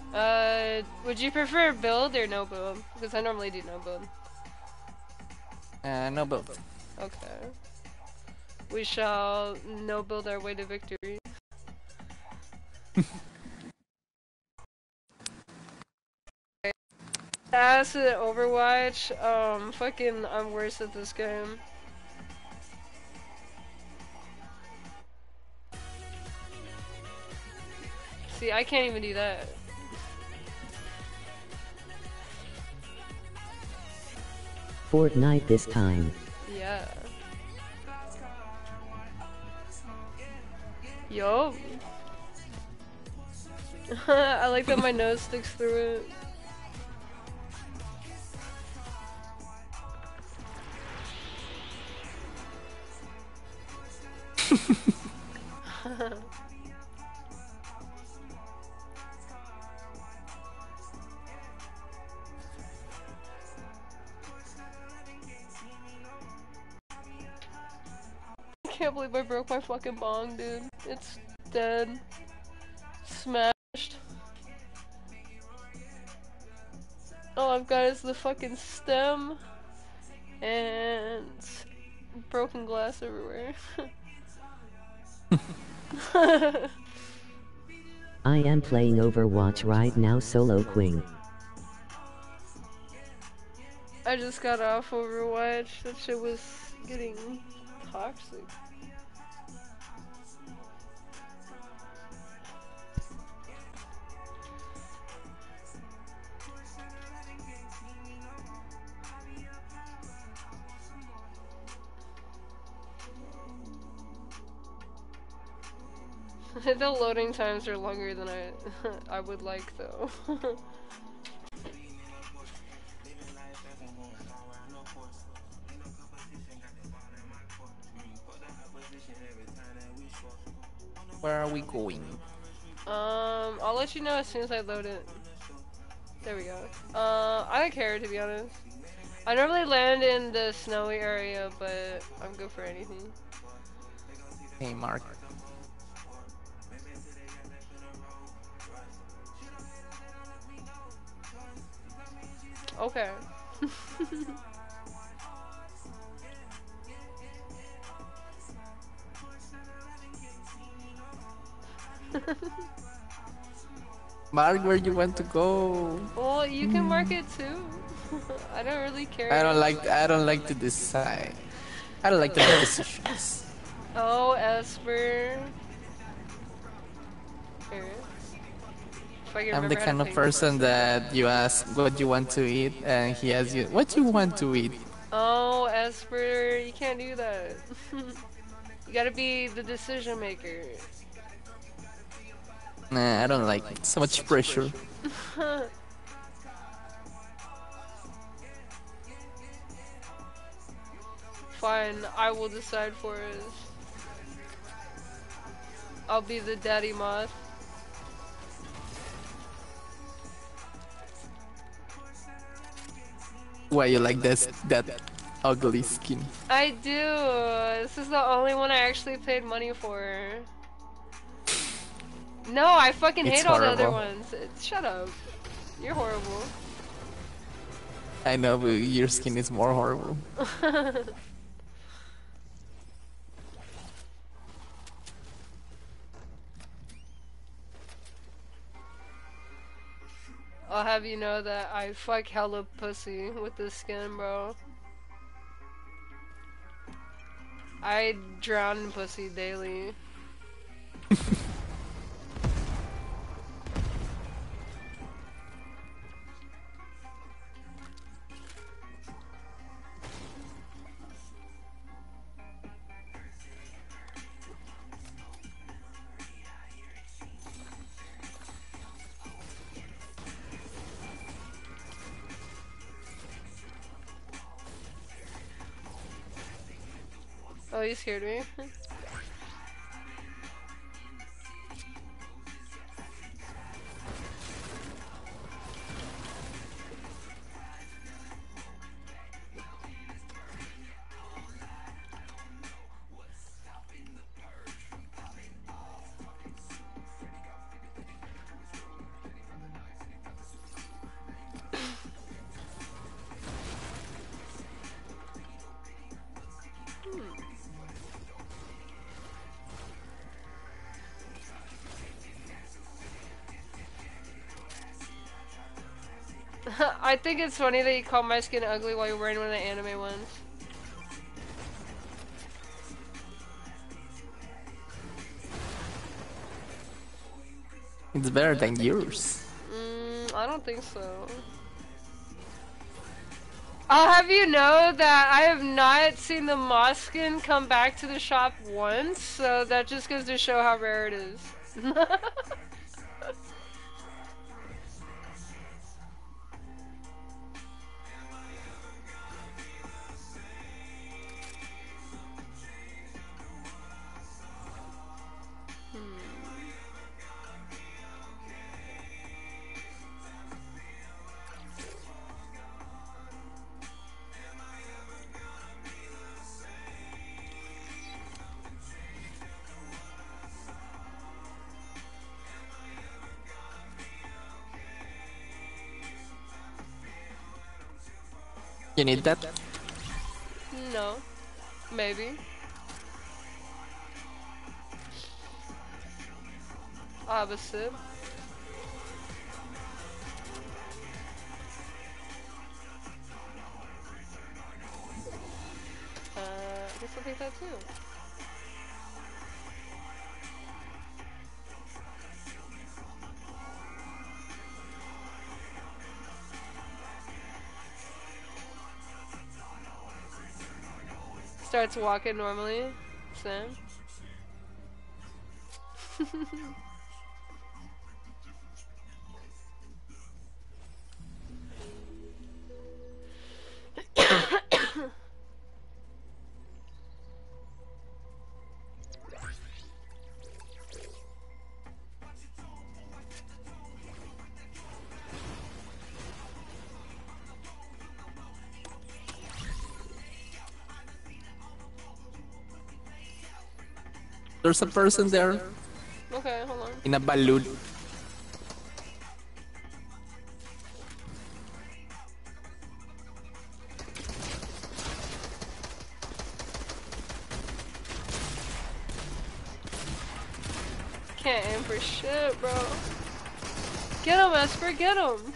Would you prefer build or no build? Because I normally do no build. No both. Okay. We shall no build our way to victory. As at Overwatch, fucking, I'm worse at this game. See, I can't even do that. Fortnite this time. Yeah. Yo. I like that my nose sticks through it. I can't believe I broke my fucking bong, dude. It's dead. Smashed. All I've got is the fucking stem and broken glass everywhere. I am playing Overwatch right now solo queen. I just got off Overwatch. That shit was getting toxic. The loading times are longer than I would like though. Where are we going? I'll let you know as soon as I load it. There we go. I don't care to be honest. I normally land in the snowy area, but I'm good for anything. Hey, Mark. Okay. Mark, where you want to go? Well, you can mark it too. I don't really care. I don't like to decide. I don't like to make decisions. Oh, Esper. Here. I'm the kind of person that you ask what you want to eat, and he asks you, what you want to eat? Oh, Esper, you can't do that. You gotta be the decision maker. Nah, I don't like it. So much pressure. Fine, I will decide for us. I'll be the daddy moth. Why you like that ugly skin? I do. This is the only one I actually paid money for. No, I fucking hate all the other ones. Shut up. You're horrible. I know, but your skin is more horrible. I'll have you know that I fuck hella pussy with this skin, bro. I drown in pussy daily. Oh, you scared me. I think it's funny that you call my skin ugly while you're wearing one of the anime ones. It's better than yours. I don't think so. I'll have you know that I have not seen the moth skin come back to the shop once, so that just goes to show how rare it is. You need that? No. Maybe. I'll have a sip. I guess I'll take that too. Starts walking normally. Sam. There's a person there Okay, hold on. in a balloon. Can't aim for shit, bro. Get him, Esper, get him!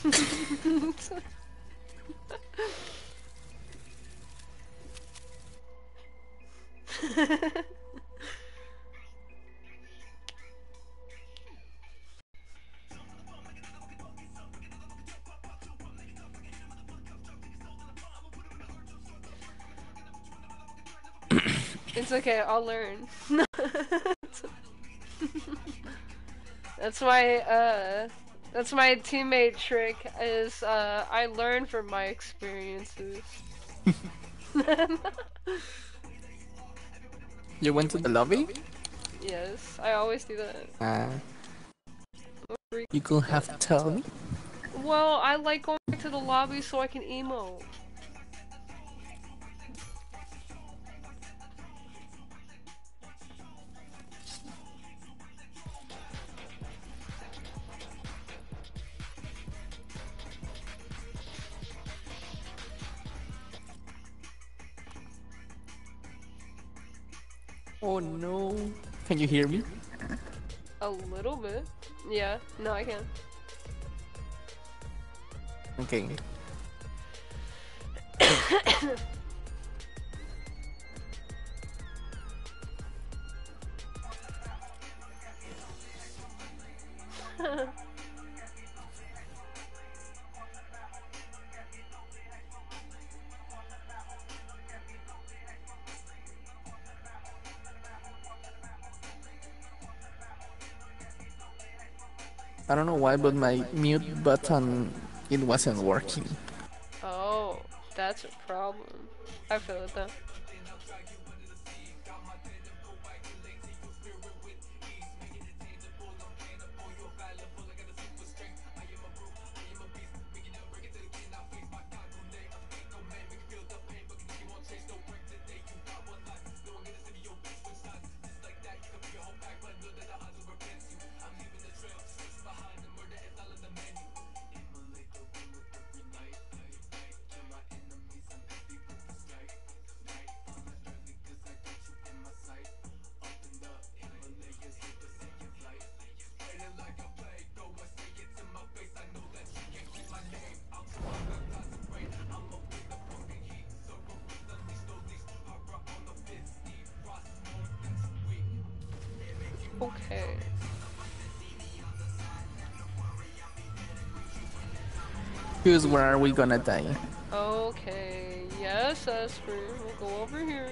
It's okay, I'll learn. That's my teammate trick is I learn from my experiences. You went to the lobby? Yes, I always do that. You could have told me. Well, I like going back to the lobby so I can emote. Oh no. Can you hear me? A little bit. Yeah, no, I can. Okay. I don't know why, but my mute button, it wasn't working. Oh, that's a problem. I feel it though. Okay. Choose where are we gonna die. Okay. Yes, Esper. We'll go over here.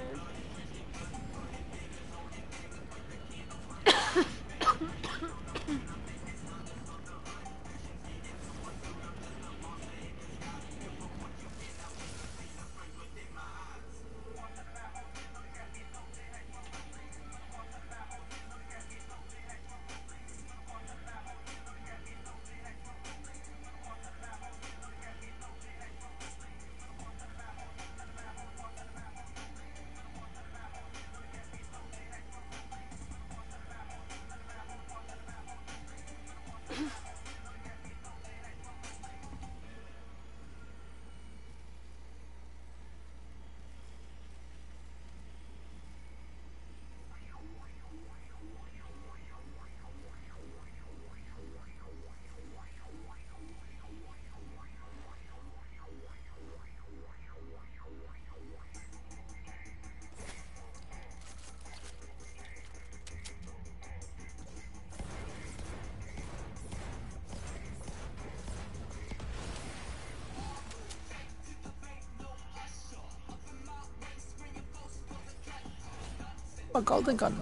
A golden gun.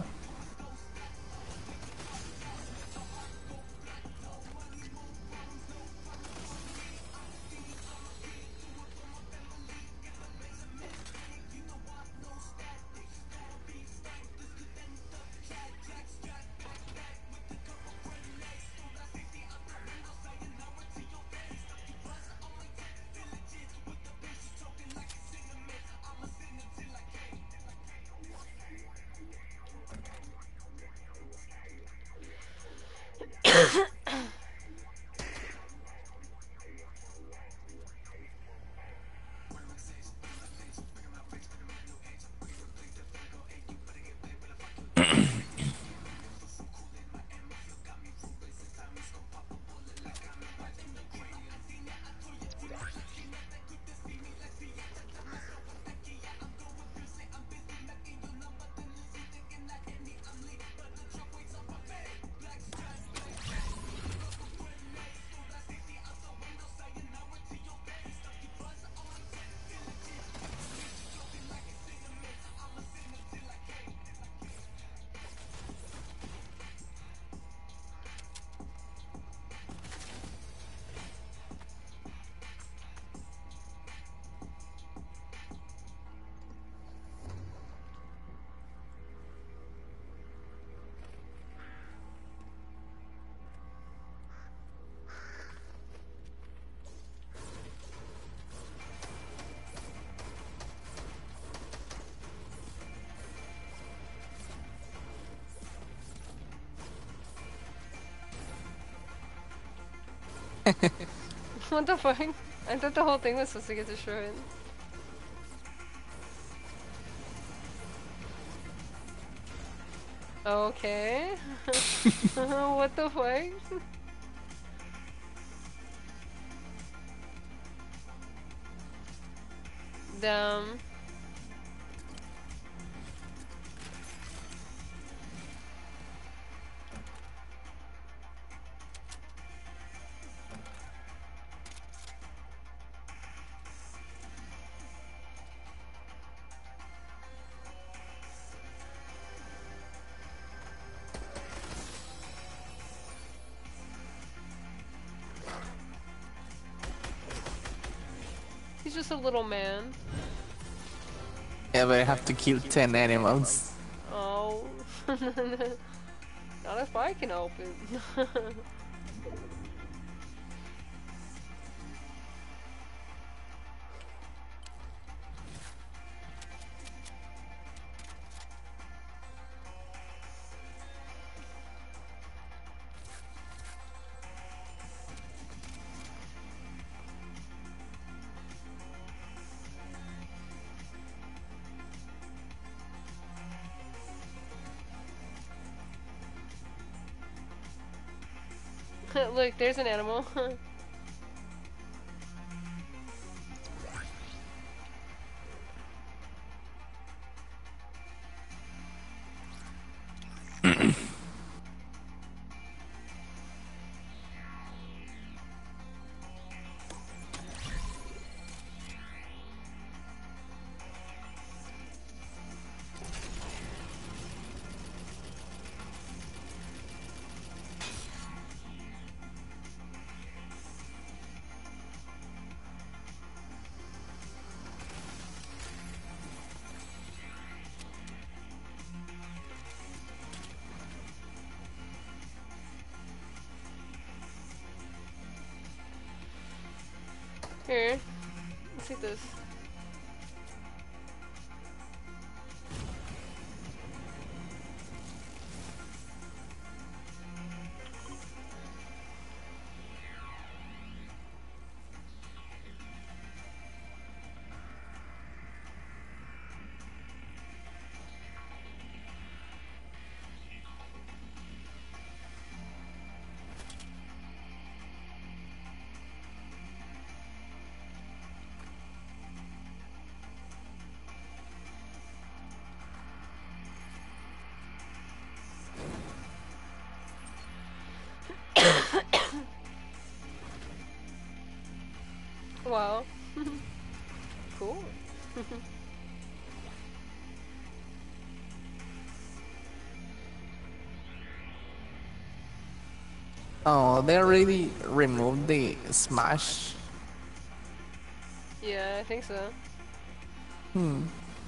What the fuck? I thought the whole thing was supposed to get destroyed. Okay. What the fuck? Damn. He's just a little man. Yeah, but I have to kill 10 animals. Oh. Not if I can help it. Look, there's an animal. Here. Let's take this. Wow. Cool. Oh, they already removed the smash. Yeah, I think so. Hmm.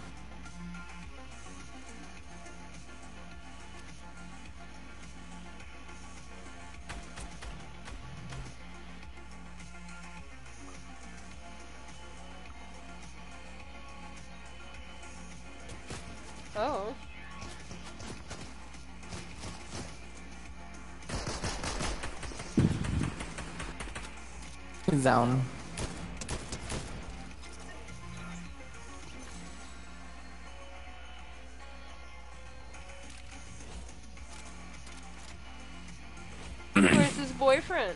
Oh. He's down. Where's his boyfriend?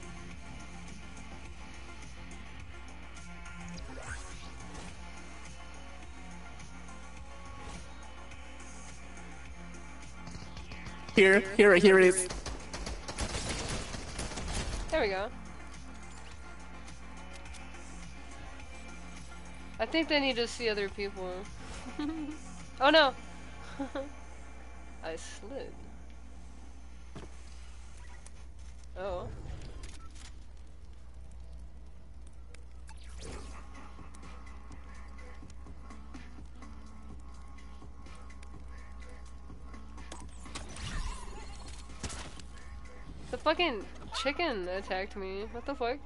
Here it is. There we go. I think they need to see other people. Oh no! I slid. Oh. The fucking chicken attacked me. What the fuck?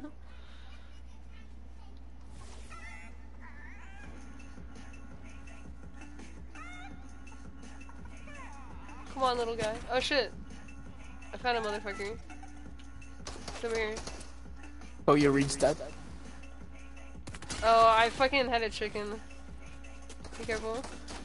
Come on, little guy. Oh shit. I found a motherfucker. Come here. Oh, you reached that? Oh, I fucking had a chicken. Be careful.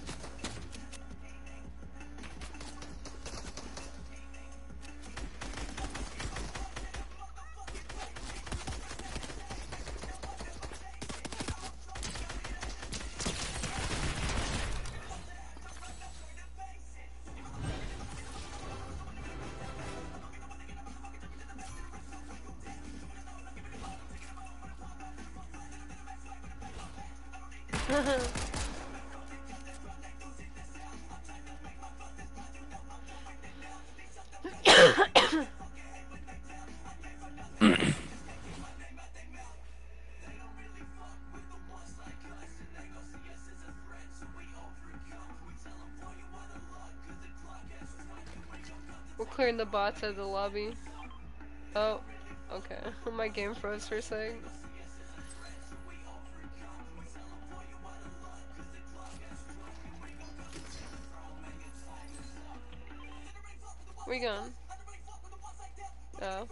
We're clearing the bots out of the lobby. Oh, okay. My game froze for a sec. Where you going? Oh.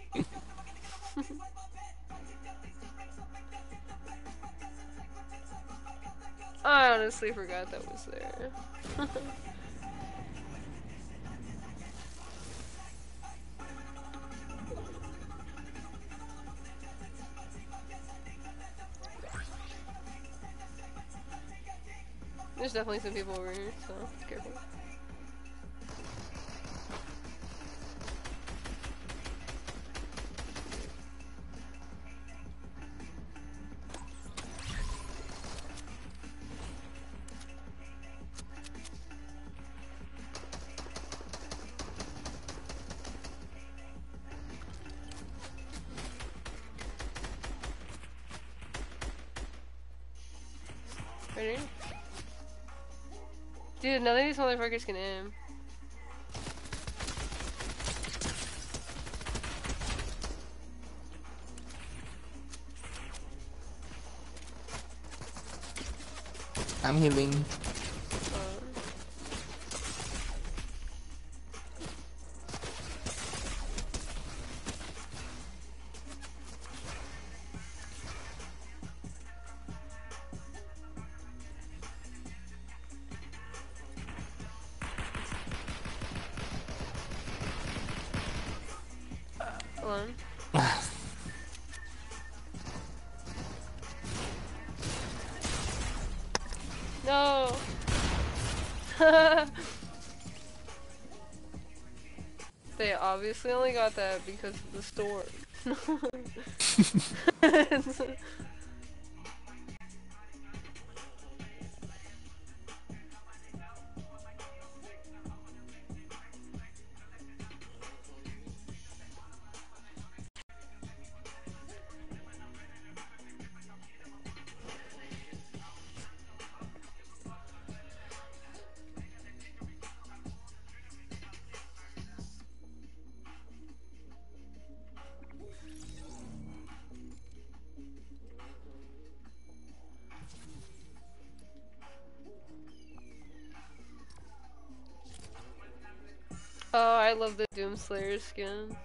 I honestly forgot that was there. There's definitely some people over here, so careful. Ready? Dude, none of these motherfuckers can aim. I'm healing. Hold on. No. They obviously only got that because of the storm. Oh, I love the Doomslayer skin.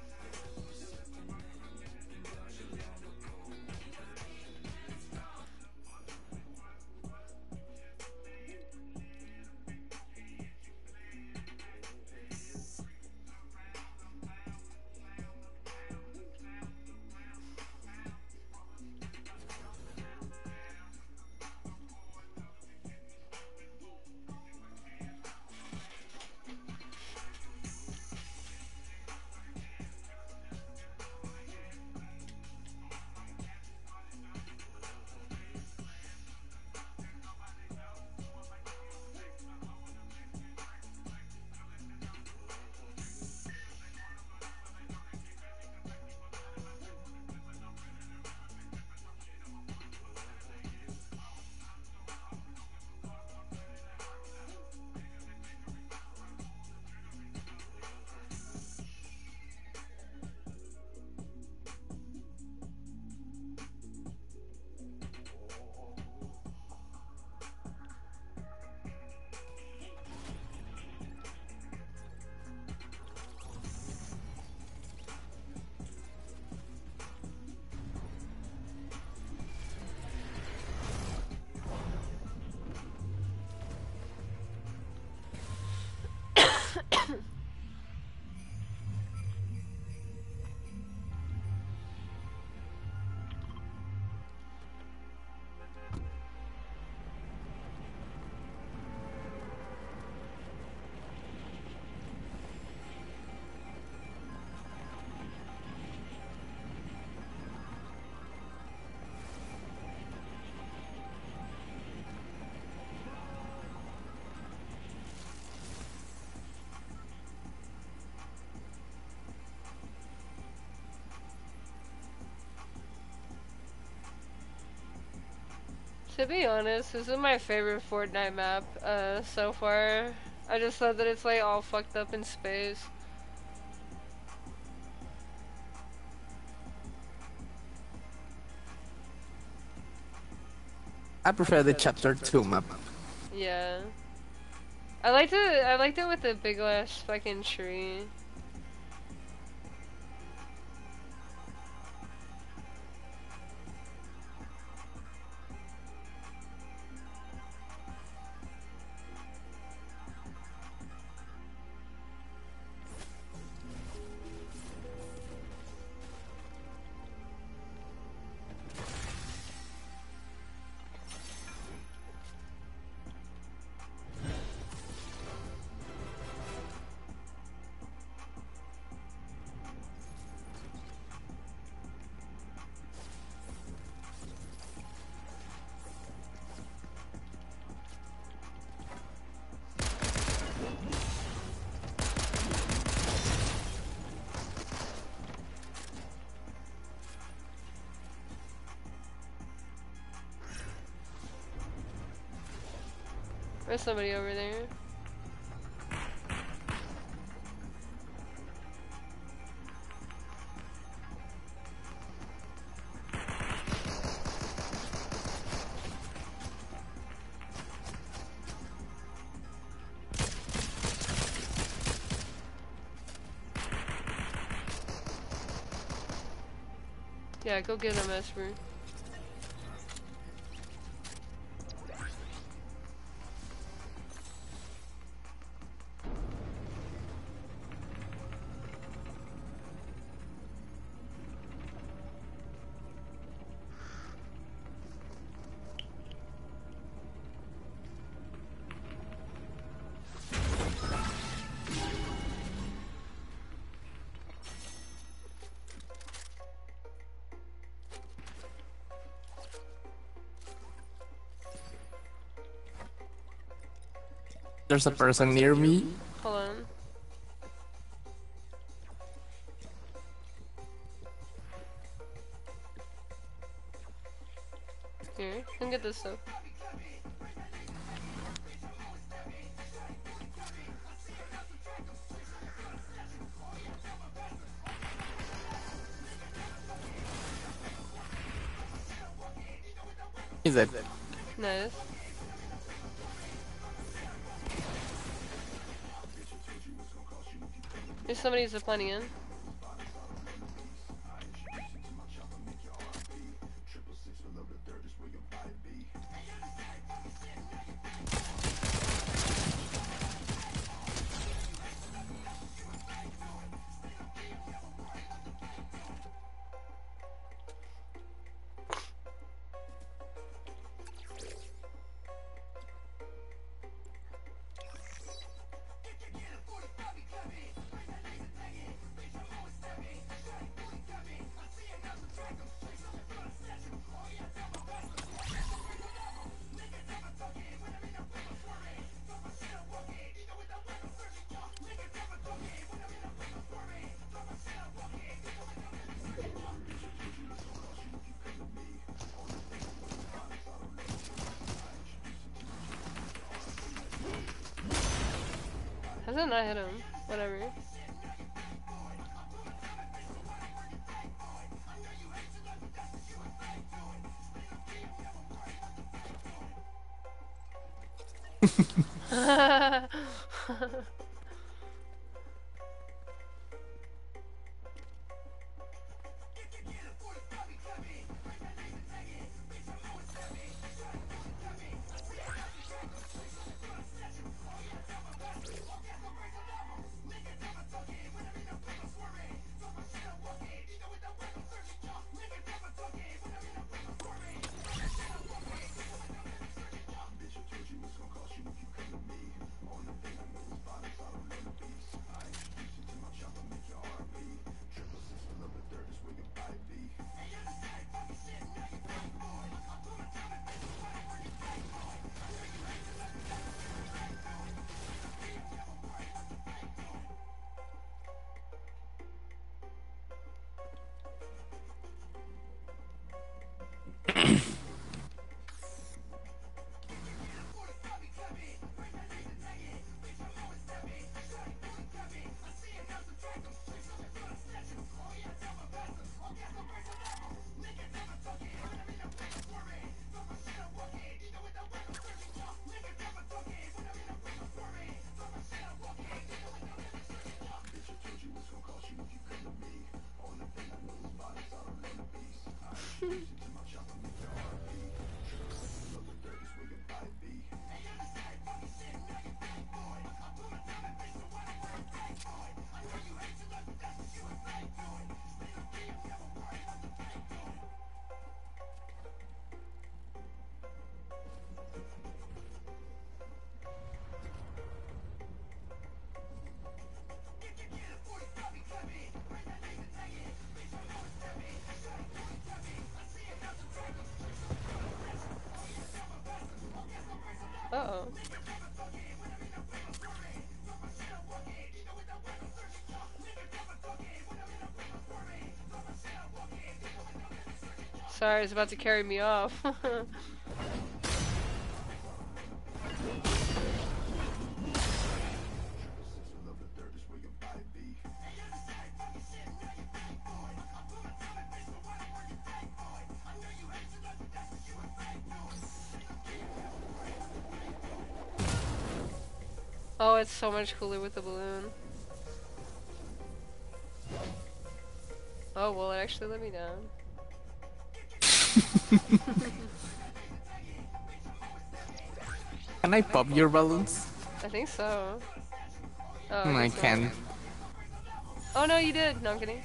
To be honest, this is my favorite Fortnite map so far. I just thought that it's like all fucked up in space. I prefer the chapter 2 map. Yeah. I liked it with the big ass fucking tree. There's somebody over there. Yeah, go get him, Esper. There's a person near me. Hold on. Here, come get this stuff. Is it? Nice. There's somebody who's planning in. How did not hit him? Whatever. Uh-oh. Sorry, it's about to carry me off. Oh, it's so much cooler with the balloon. Oh, well, it actually let me down. Can I pop your balloons? I think so. Oh, I I guess not. can. Oh no, you did. No, I'm kidding.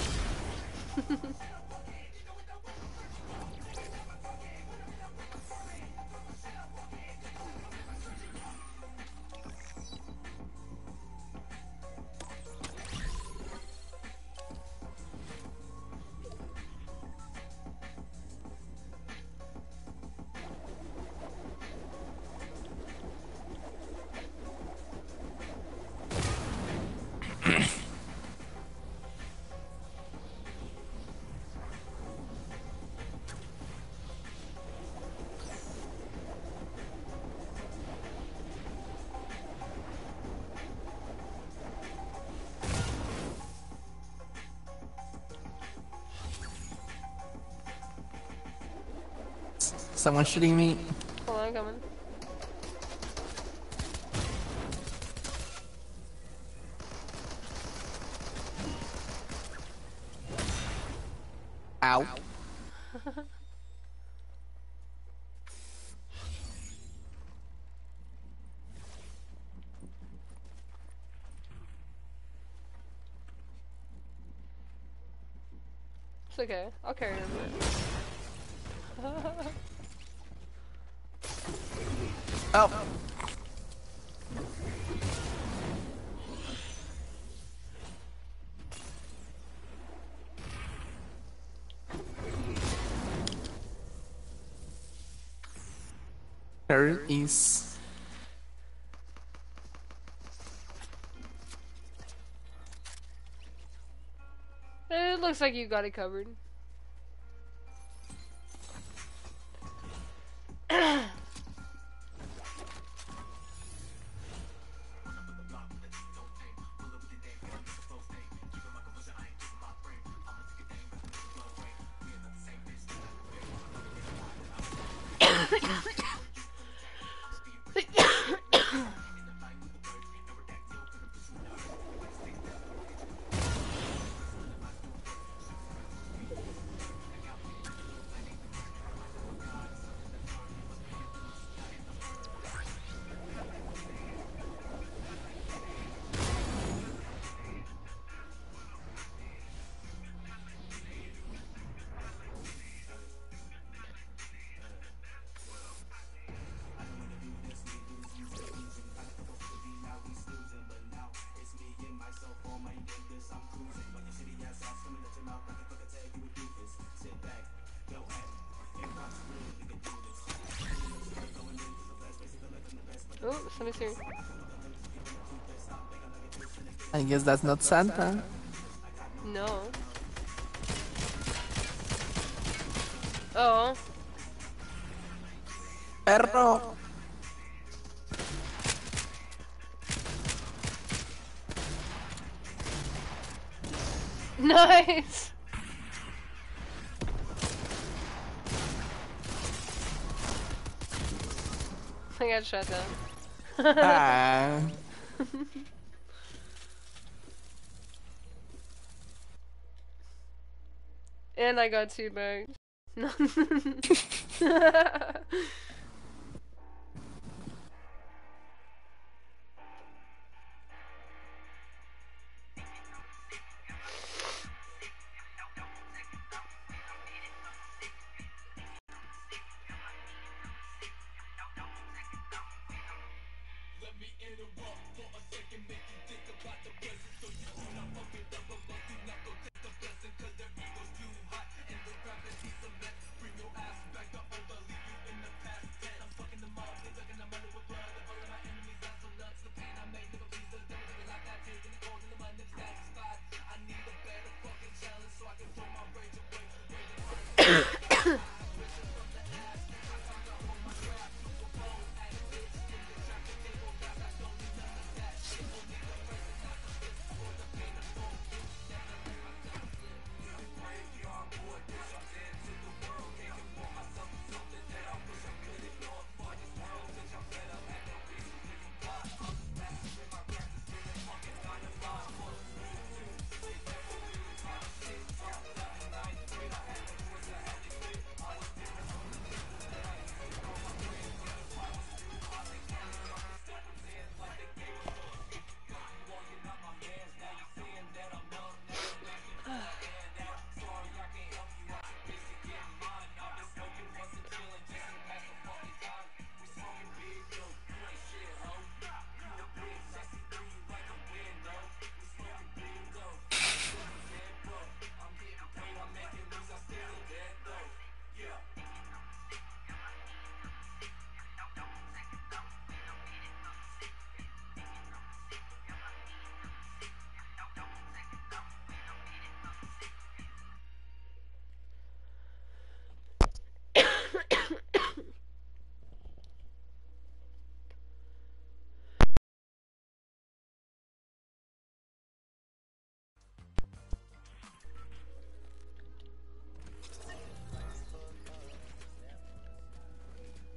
Someone shooting me. Hold on, I'm coming. Ow. It's okay. I'll carry him. Oh. There is. It looks like you got it covered. Oh, somebody's here. I guess that's not Santa. No. Oh. Perro. Nice! I got shot down. Ah. And I got 2 bags. No.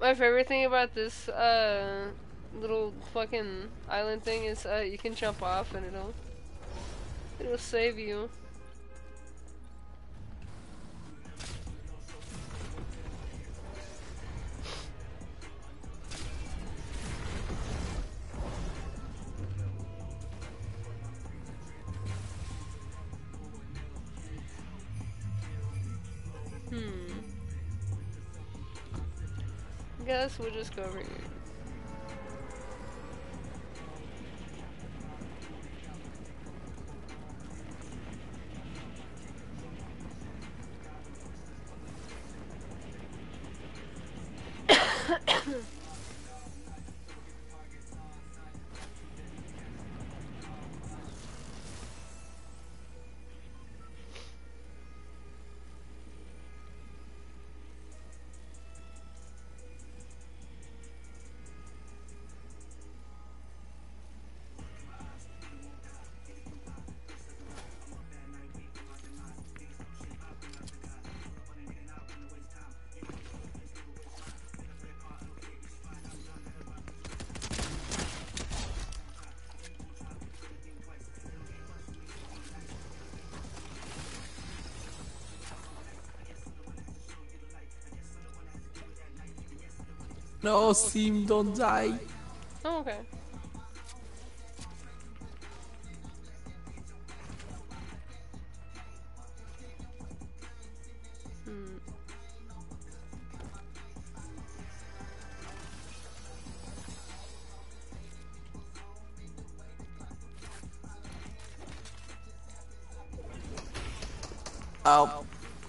My favorite thing about this little fucking island thing is you can jump off and it'll save you. Guess we'll just go over here. No, Sim, don't die. Oh, okay. Oh.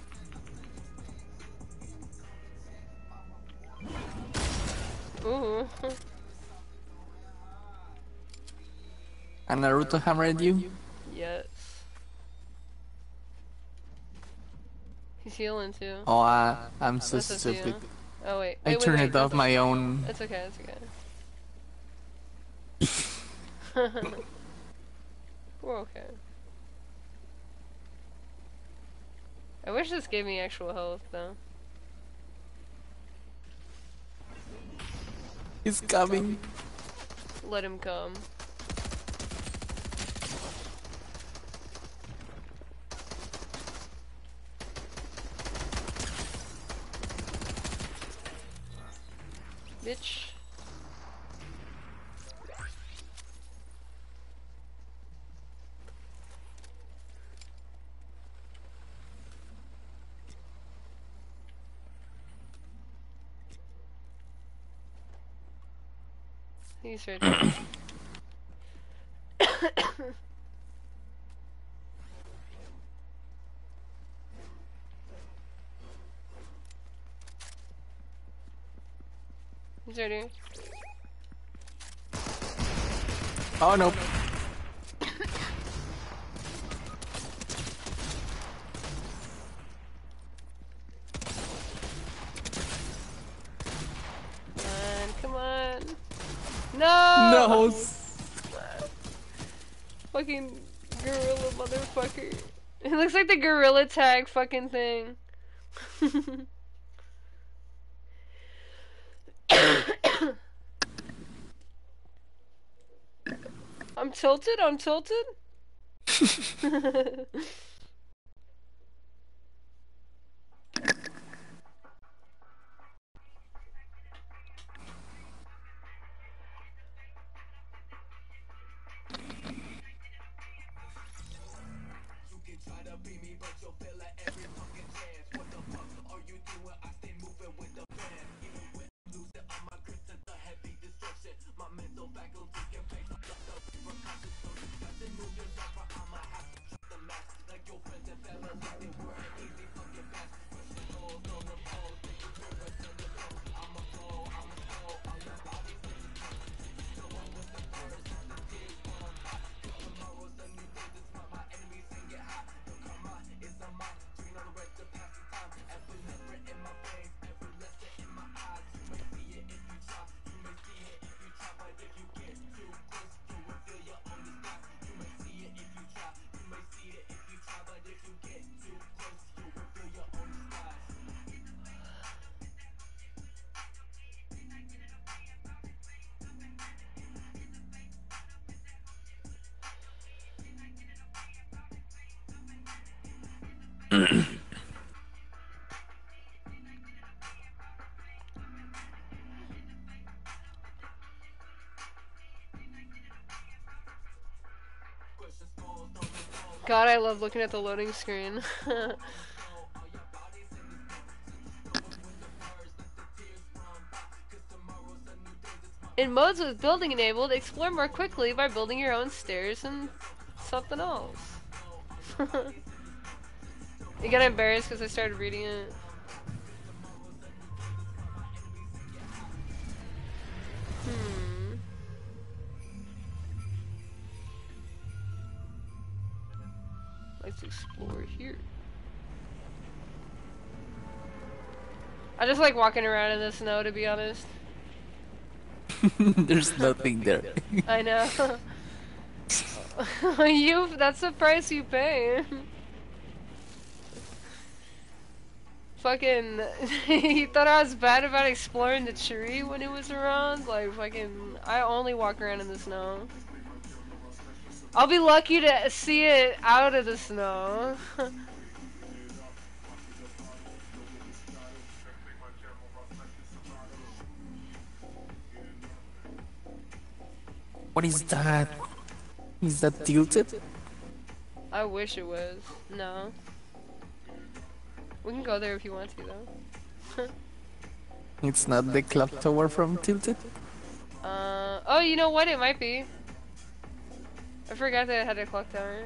Ooh. And Naruto hammered you? Yes. He's healing too. Oh, I'm so That's up to you. stupid. Oh wait. I Wait, turned wait. it off my own. It's okay, it's okay. We're okay. I wish this gave me actual health though. He's coming. Let him come. Bitch. He's right there. He's right here. Oh no. Come on. No! No. Fucking gorilla motherfucker. It looks like the gorilla tag fucking thing. I'm tilted, I'm tilted. God, I love looking at the loading screen. In modes with building enabled, explore more quickly by building your own stairs and something else. You get embarrassed because I started reading it. Hmm. Let's explore here. I just like walking around in the snow, to be honest. There's nothing there. I know. That's the price you pay. Fucking, you thought I was bad about exploring the tree when it was around? Like, fucking, I only walk around in the snow. I'll be lucky to see it out of the snow. What is that? Is that tilted? I wish it was. No. We can go there if you want to, though. It's not the clock tower from Tilted? Oh, you know what? It might be. I forgot that it had a clock tower.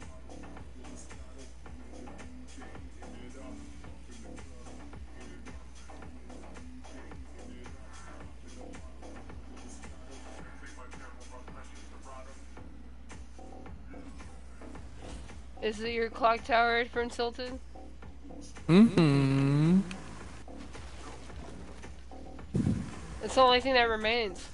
Is it your clock tower from Tilted? Mm-hmm. It's the only thing that remains.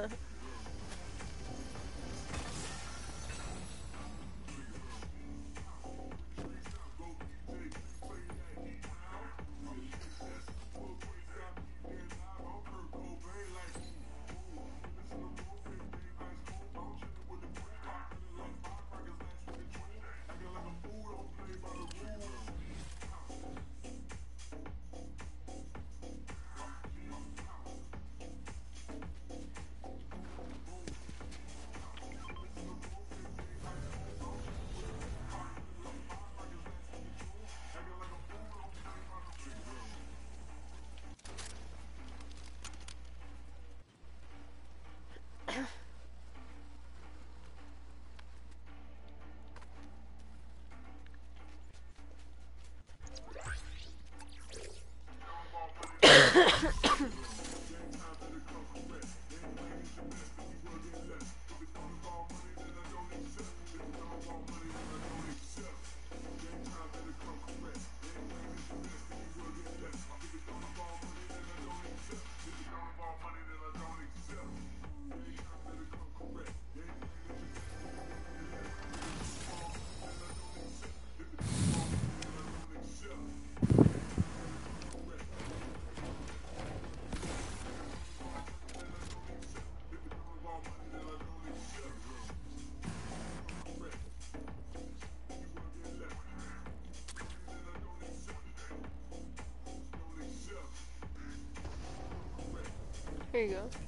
Here you go.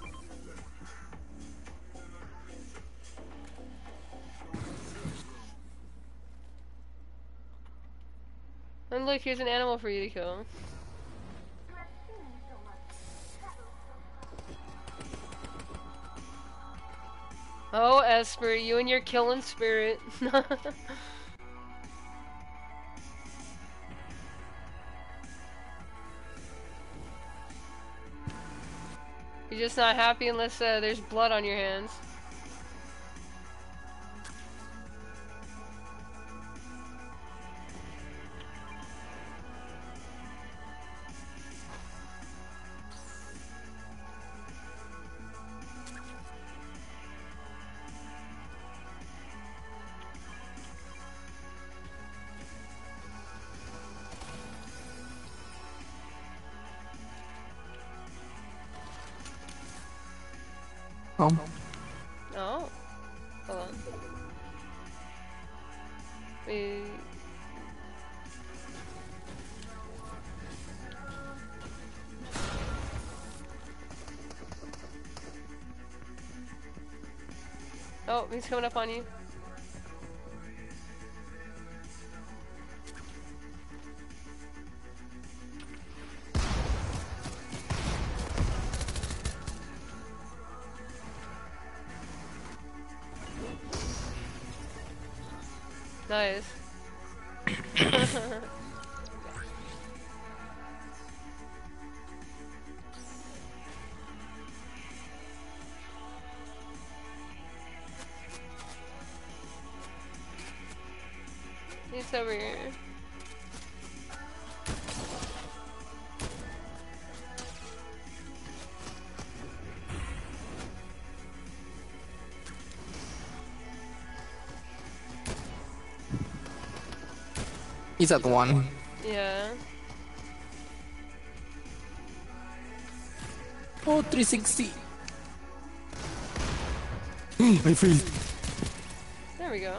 And look, here's an animal for you to kill. Oh, Esper, you and your killing spirit. You're just not happy unless there's blood on your hands. Oh. Oh. Hold on. Wait. Oh, he's coming up on you. Nice. He's over here. He's at 1. Yeah. Oh, 360. I failed. There we go.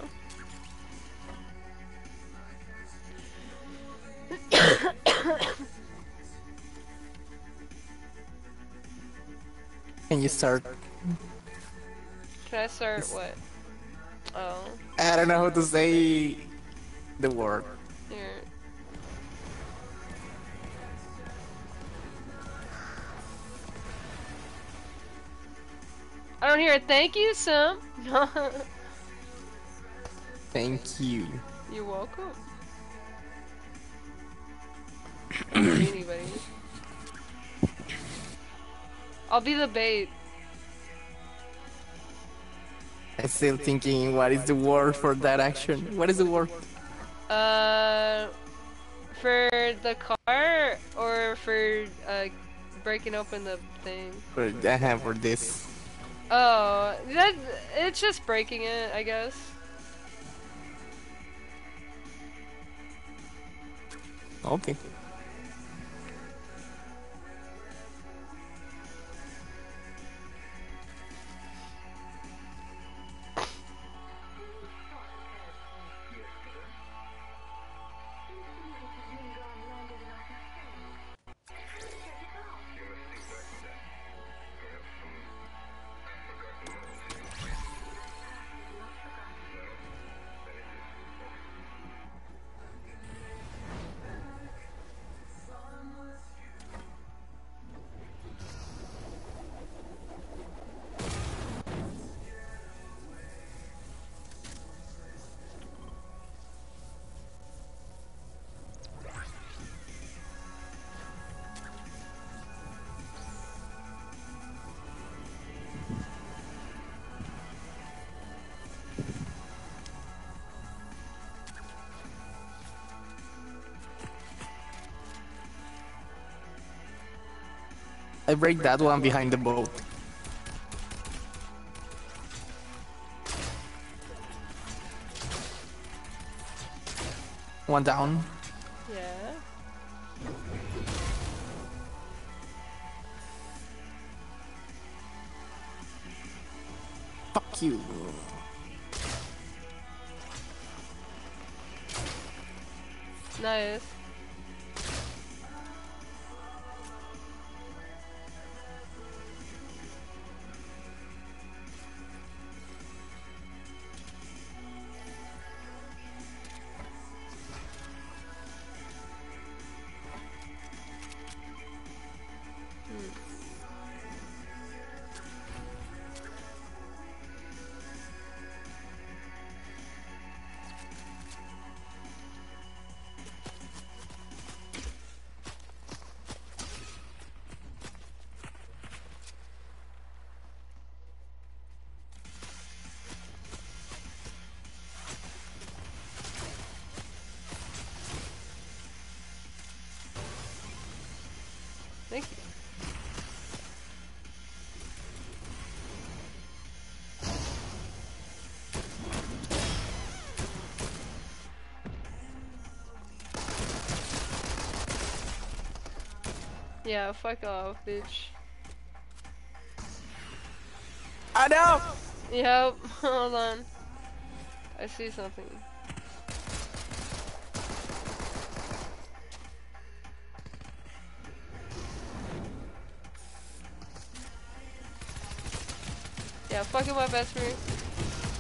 Can you start? Can I start what? Oh. I don't know how to say the word. Here. I don't hear a thank you, Sam. Thank you. You're welcome. Anybody. I'll be the bait. I'm still thinking, what is the word for that action? What is the word? For the car or for breaking open the thing? For this. Oh, it's just breaking it, I guess. Okay. I break that one behind the boat. One down. Yeah. Fuck you. Nice. Thank you. Yeah, fuck off, bitch. I know! Yep, hold on. I see something. Yeah, fucking my best friend.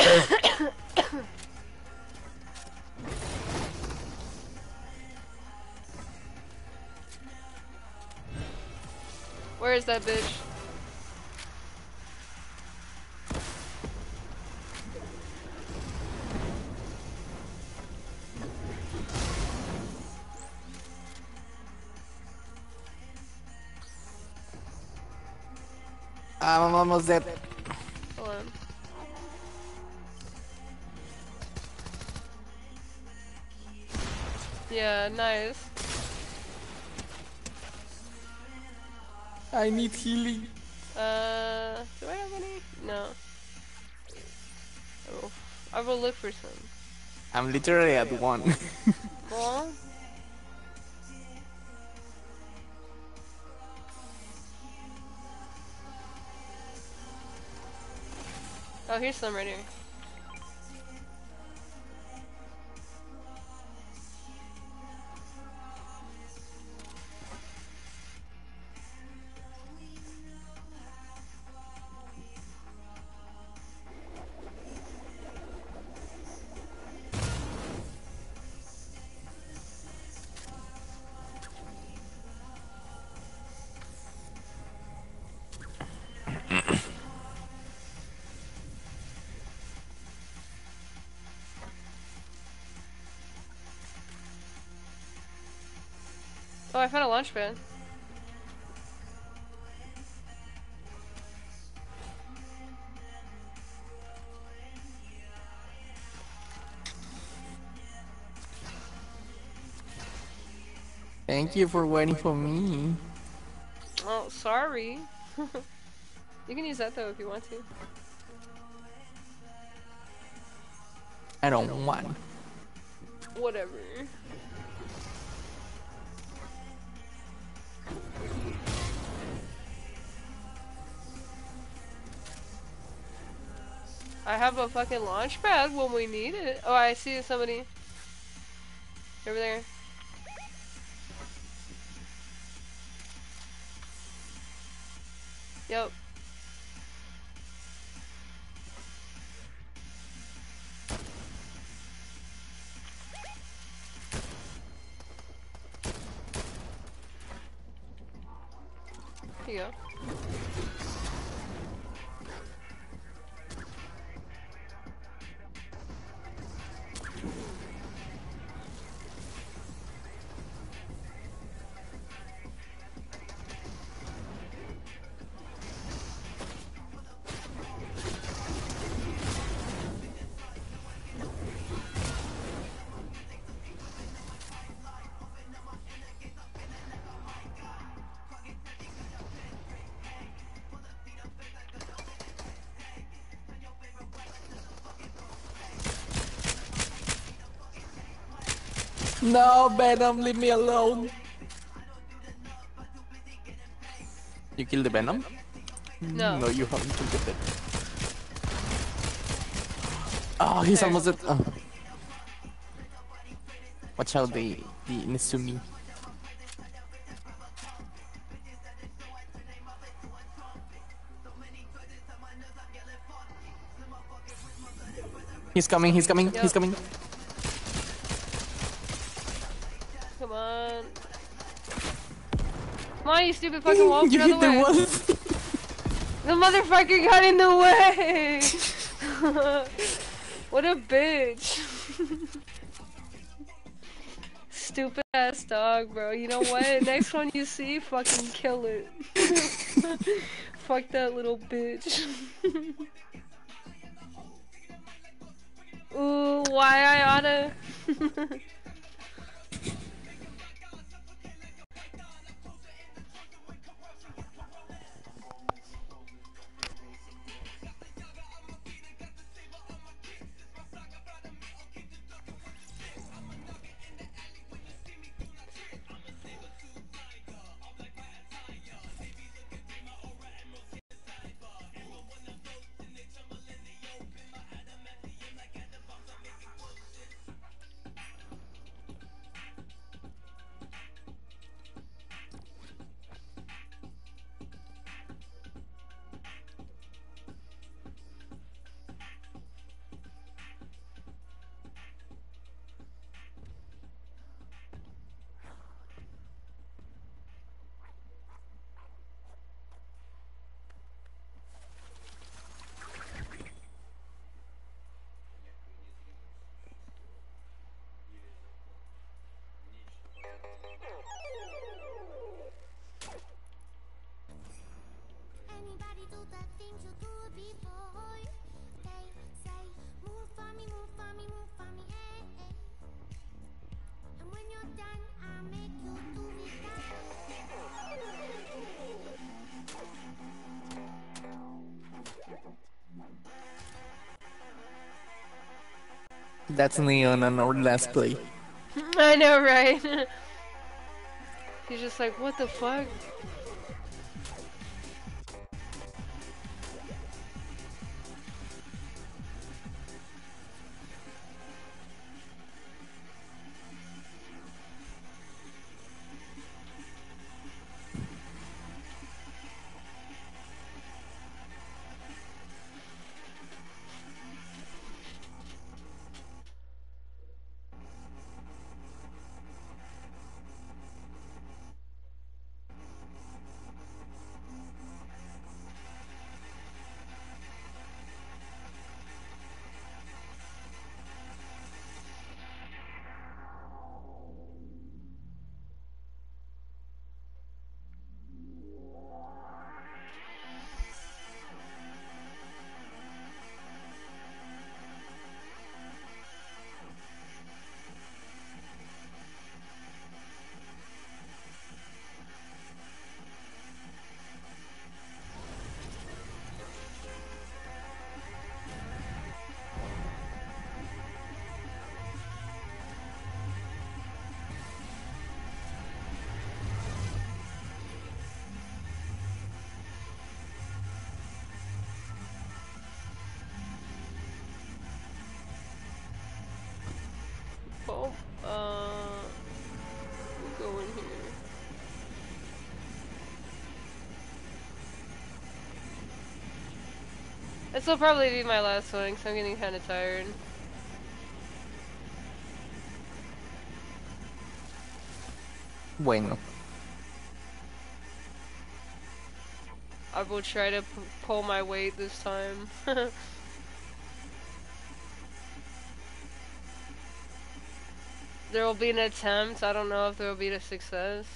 Where is that bitch? I'm almost dead. Hold on. Yeah, nice. I need healing. Do I have any? No. Oh, I will look for some. I'm literally at 1. Aw. Oh, here's some right here. Oh, I found a launch pad. Thank you for waiting for me. Oh, sorry. You can use that though if you want to. I don't want. Whatever. I have a fucking launch pad when we need it. Oh, I see somebody over there. Yep. Here you go. No, Venom, leave me alone. You killed the Venom? No. No, you haven't killed the Venom. Oh, he's There. almost dead. Oh. Watch out, the Nesumi. He's coming, he's coming, Yep. he's coming. Come on. Come on, you stupid fucking wolf. You Get out hit the way. the wolf. The motherfucker got in the way! What a bitch. Stupid ass dog, bro. You know what? Next one you see, fucking kill it. Fuck that little bitch. Ooh, why I oughta? That's Neon on our last play. I know, right? He's just like, what the fuck? Oh, we'll go in here. This will probably be my last one because I'm getting kind of tired. Bueno. I will try to pull my weight this time. There will be an attempt. I don't know if there will be a success.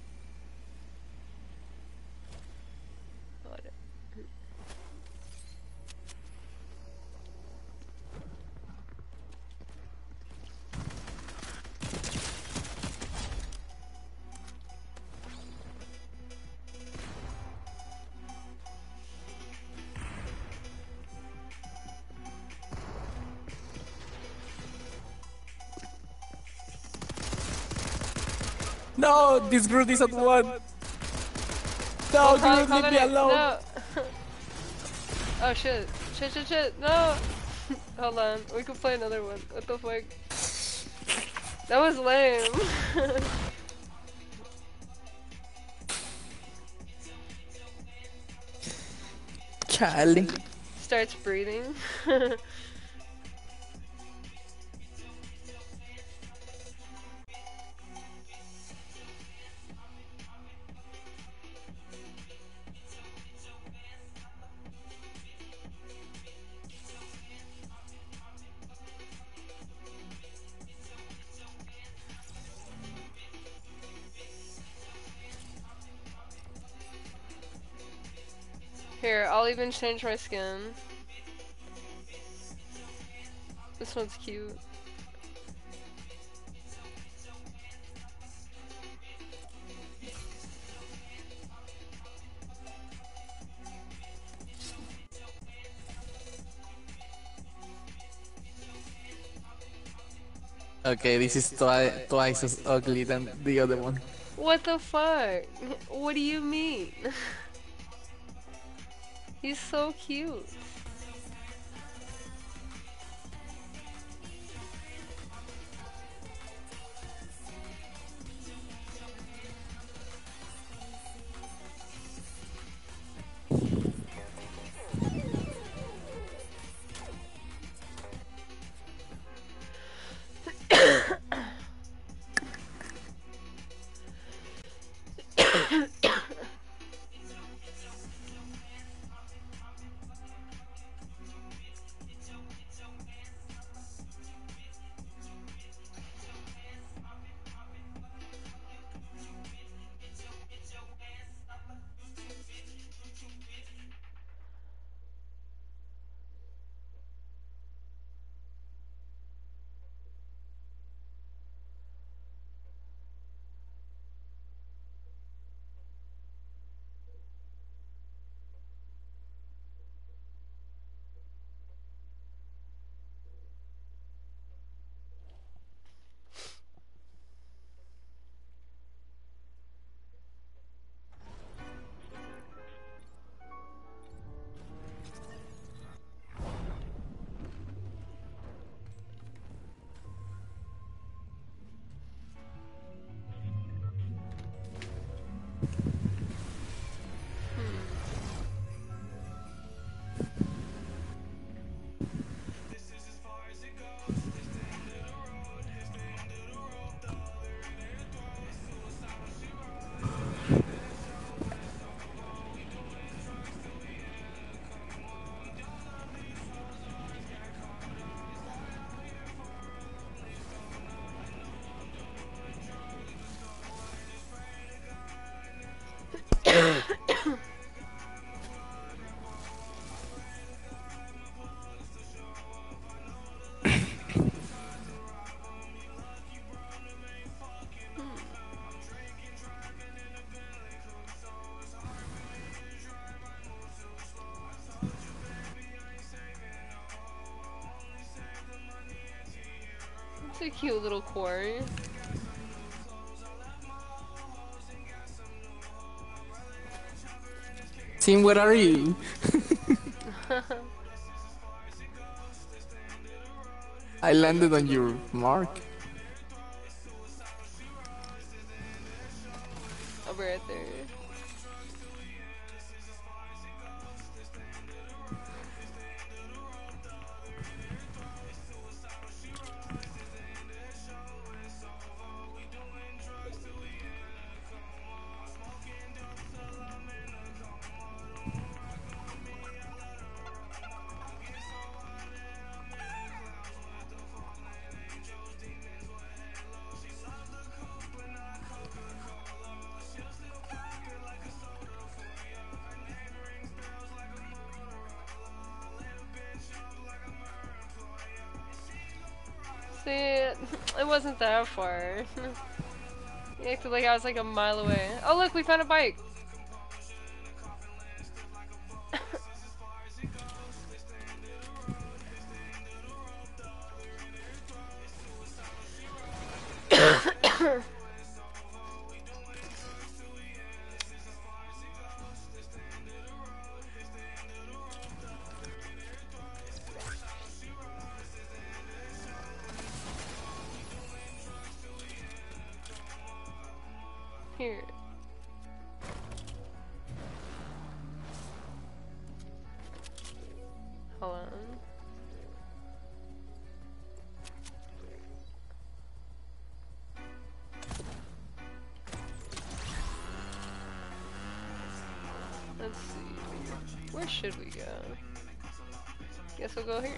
No, this Groot is at one. No, Groot, leave me alone. No. Oh shit. Shit. No. Hold on. We can play another one. What the fuck? That was lame. Charlie. Starts breathing. Here, I'll even change my skin. This one's cute. Okay, this is twice as ugly than the other one. What the fuck? What do you mean? He's so cute. a cute little quarry. Team, where are you? I landed on your mark. I'll be right there. See, it wasn't that far. He acted like I was like a mile away. Oh look, we found a bike! Here. Hold on. Let's see. Where should we go? Guess we'll go here.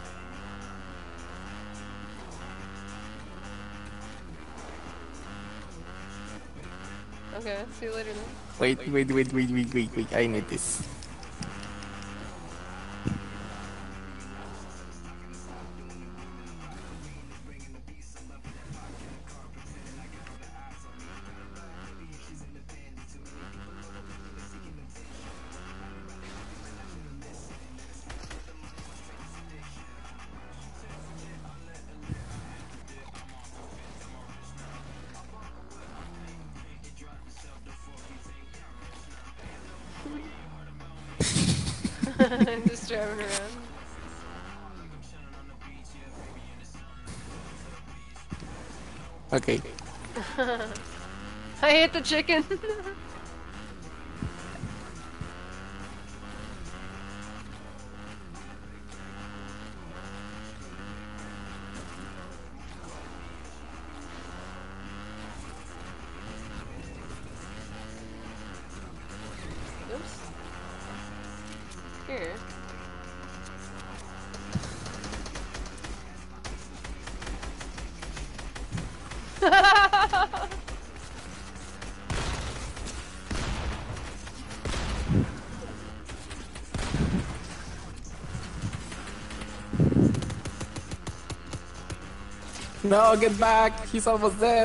Okay, see you later then. Wait. I need this. Just driving around. Okay. I hate the chicken. Oops. Here. No, get back! He's almost dead!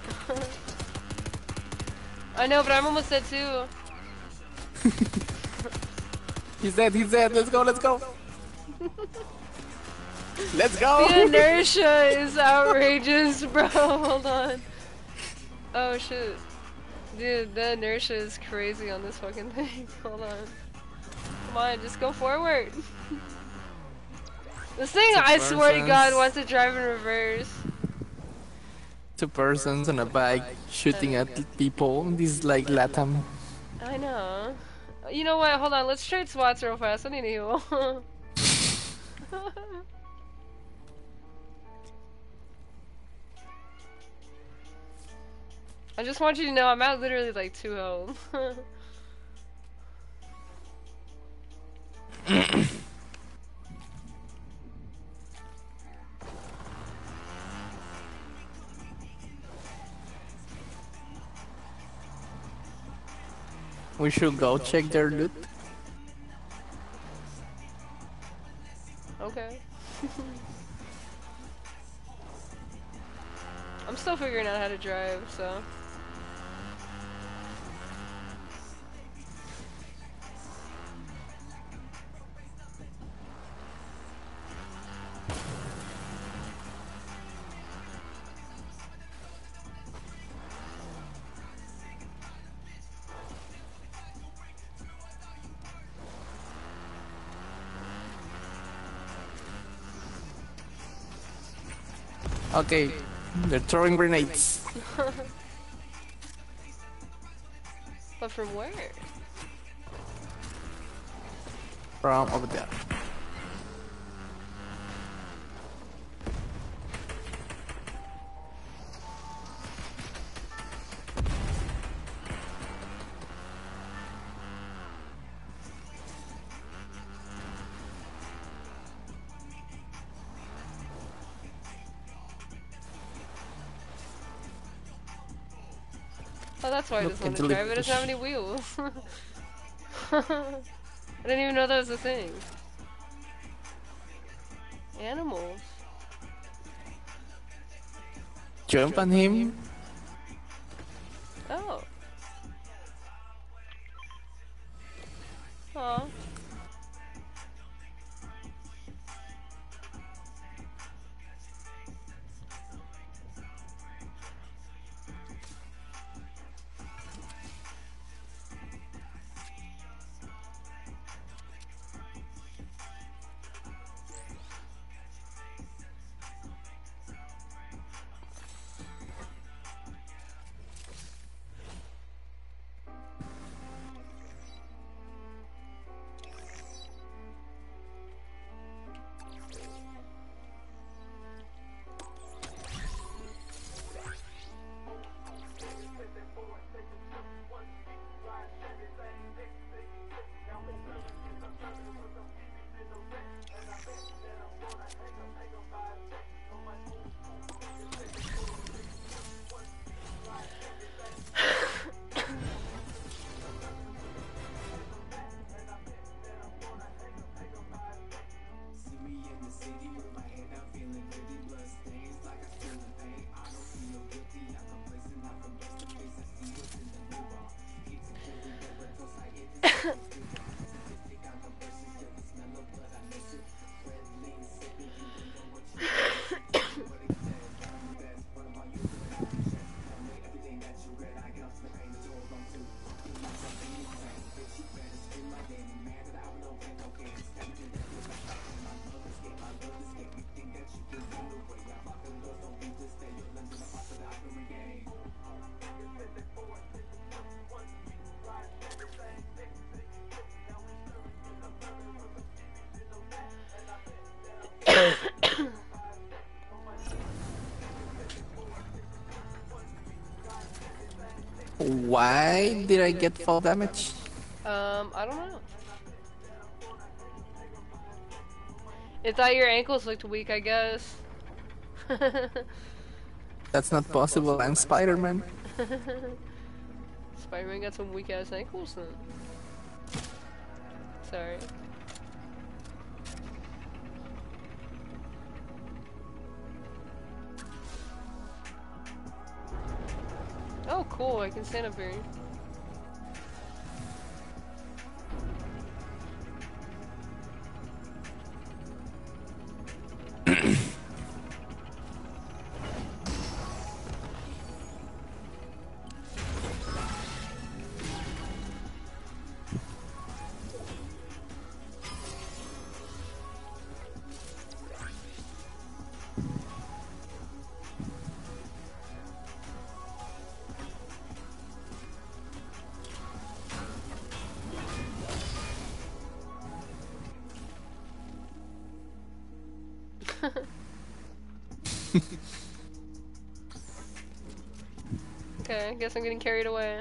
I know, but I'm almost dead too. He's dead, let's go! Let's go! The inertia is outrageous, bro. Hold on. Oh shit. Dude, the inertia is crazy on this fucking thing. Hold on. Come on, just go forward. This thing, I swear to God, wants to drive in reverse. 2 persons on a bike shooting at people. This is like Latam. I know. You know what? Hold on. Let's trade spots real fast. I need to heal. I just want you to know I'm at literally like 2 health. We should go check their loot. Okay. I'm still figuring out how to drive, so. Okay, they're throwing grenades. But from where? From over there. Oh, that's why I Look just want into to drive. the It doesn't have bush. any wheels. I didn't even know that was a thing. Animals. Jump on him. Oh. Aw. Why did I get fall damage? I don't know. It thought your ankles looked weak, I guess. That's not possible. I'm Spider-Man. Spider-Man got some weak ass ankles then. Sorry. Oh, cool. I can stand up here. Okay, I guess I'm getting carried away.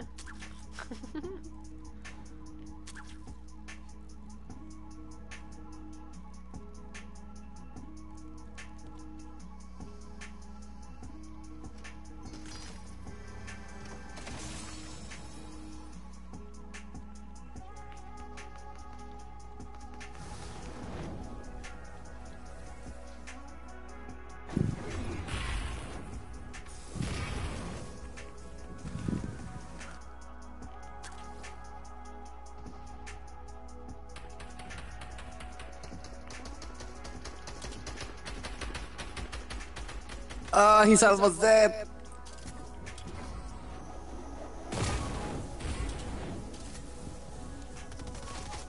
Oh, he's almost dead.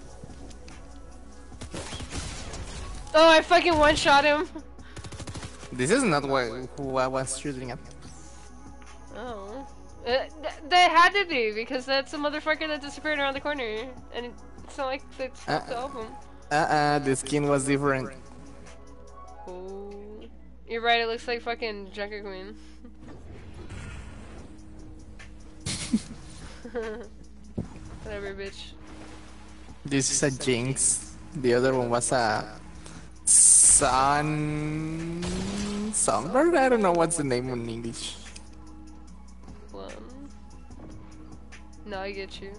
Oh, I fucking one-shot him. This is not who I was shooting at. Oh. They had to be, because that's the motherfucker that disappeared around the corner. And it's not like they stopped the album. The skin was different. Oh. You're right, it looks like fucking Junker Queen. Whatever, bitch. This is a Jinx. The other one was a Sunbird? I don't know what's the name in English. No, I get you.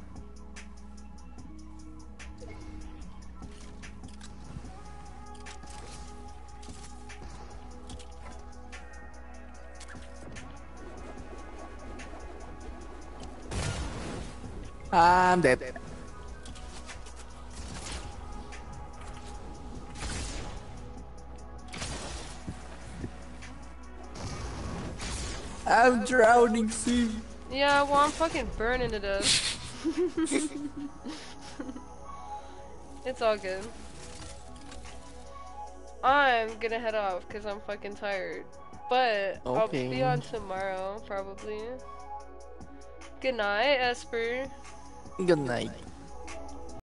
I'm dead. I'm drowning, see. Yeah, well, I'm fucking burning to death. It's all good. I'm gonna head off because I'm fucking tired. But I'll be on tomorrow, probably. Good night, Esper. Good night.